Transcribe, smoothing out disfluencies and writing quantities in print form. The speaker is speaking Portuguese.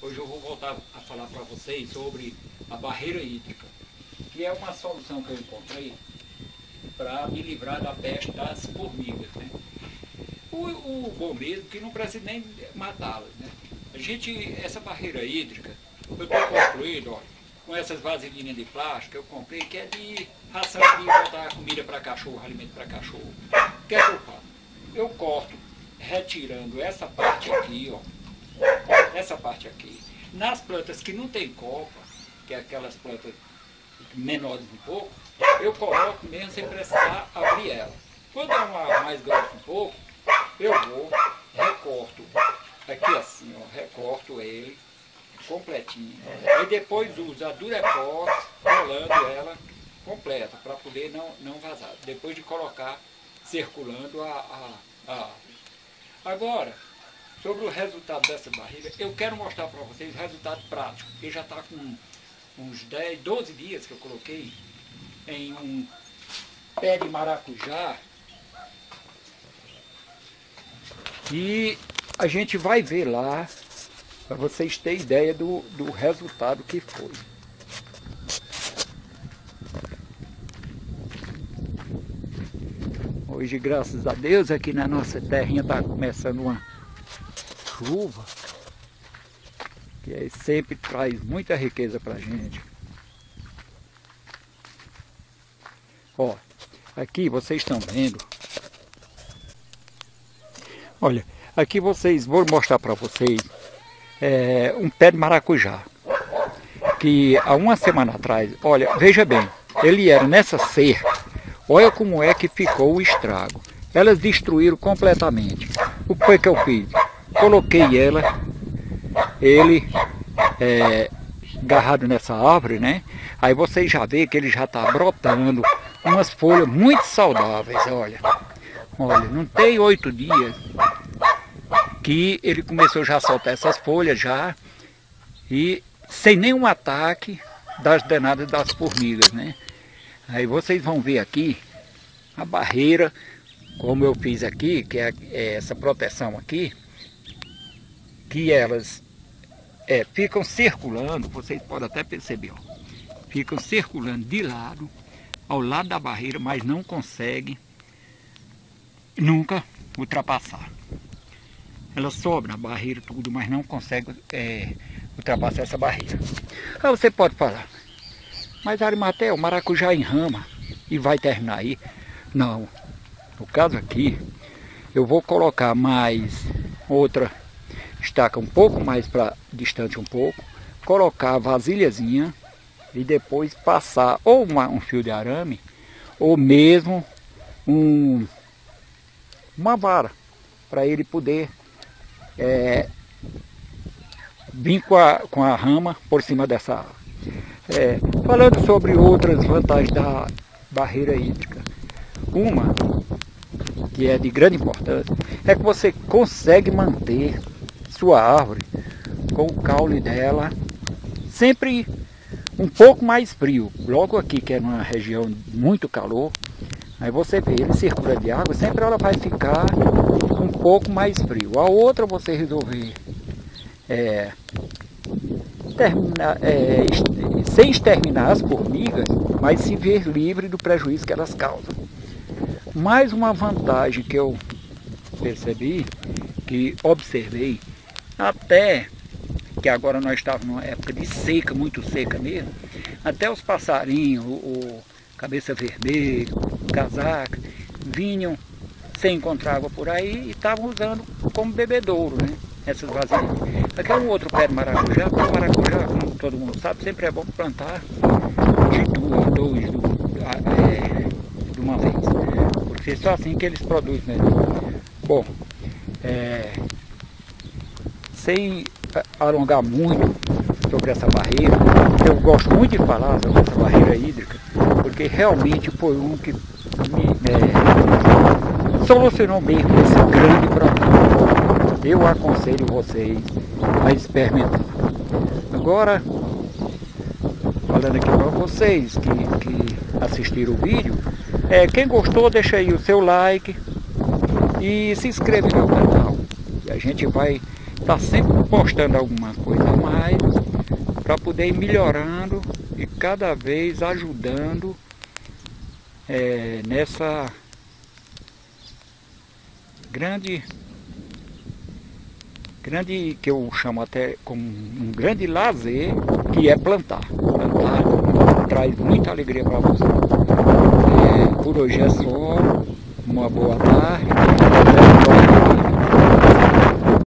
Hoje eu vou voltar a falar para vocês sobre a barreira hídrica, que é uma solução que eu encontrei para me livrar da peste das formigas, né? O bom mesmo que não precisa nem matá-las, né? Essa barreira hídrica, eu estou construindo, ó, com essas vasilhinhas de plástico, eu comprei, que é de ração de botar comida para cachorro, alimento para cachorro. O que é que eu faço? Eu corto, retirando essa parte aqui, ó, essa parte aqui. Nas plantas que não tem copa, que é aquelas plantas menores um pouco, eu coloco mesmo sem precisar abrir ela. Quando é uma mais grossa um pouco, eu vou, recorto, aqui assim, ó, recorto ele completinho. Aí depois uso a Durepox, colando ela completa, para poder não vazar. Depois de colocar, circulando a. Agora, sobre o resultado dessa barreira, eu quero mostrar para vocês o resultado prático. Ele já está com uns 10, 12 dias que eu coloquei em um pé de maracujá. E a gente vai ver lá, para vocês terem ideia do resultado que foi. Hoje, graças a Deus, aqui na nossa terrinha está começando uma chuva, que aí sempre traz muita riqueza para a gente. Ó, aqui vocês estão vendo. Olha, aqui vou mostrar para vocês um pé de maracujá, que há uma semana atrás, olha, veja bem, ele era nessa cerca, olha como é que ficou o estrago. Elas destruíram completamente. O que foi que eu fiz? Coloquei ele agarrado nessa árvore, né? Aí vocês já vê que ele já está brotando umas folhas muito saudáveis, olha. Olha, não tem 8 dias que ele começou já a soltar essas folhas já, e sem nenhum ataque das danadas das formigas, né? Aí vocês vão ver aqui a barreira, como eu fiz aqui, que é essa proteção aqui, que elas ficam circulando, vocês podem até perceber, ó, ficam circulando de lado, ao lado da barreira, mas não conseguem nunca ultrapassar. Ela sobe na barreira tudo, mas não consegue ultrapassar essa barreira. Aí você pode falar, mas Arimatea, o maracujá enrama e vai terminar aí. Não, no caso aqui, eu vou colocar mais outra estaca um pouco mais para distante um pouco, colocar a vasilhazinha e depois passar ou um fio de arame, ou mesmo uma vara, para ele poder vir com a rama por cima dessa árvore. Falando sobre outras vantagens da barreira hídrica, uma que é de grande importância é que você consegue manter sua árvore com o caule dela sempre um pouco mais frio. Logo aqui, que é numa região de muito calor, aí você vê, ele circula de água, sempre ela vai ficar um pouco mais frio. A outra, você resolver sem exterminar as formigas, mas se ver livre do prejuízo que elas causam. Mais uma vantagem que eu percebi, que observei, até que agora nós estávamos numa época de seca, muito seca mesmo, até os passarinhos, o cabeça vermelha, o casaca, vinham sem encontrar água por aí e estavam usando como bebedouro, né? Essas vasilhas. Aqui é um outro pé de maracujá, porque o maracujá, como todo mundo sabe, sempre é bom plantar de dois de uma vez, porque só assim que eles produzem melhor. Bom, sem alongar muito sobre essa barreira, eu gosto muito de falar sobre essa barreira hídrica, porque realmente foi um que solucionou mesmo esse grande problema. Eu aconselho vocês a experimentar. Agora, falando aqui para vocês que assistiram o vídeo, quem gostou, deixa aí o seu like e se inscreve no meu canal. E a gente vai estar sempre postando alguma coisa a mais para poder ir melhorando e cada vez ajudando nessa grande, que eu chamo até como um grande lazer, que é plantar. Plantar traz muita alegria para você. Por hoje é só, uma boa tarde.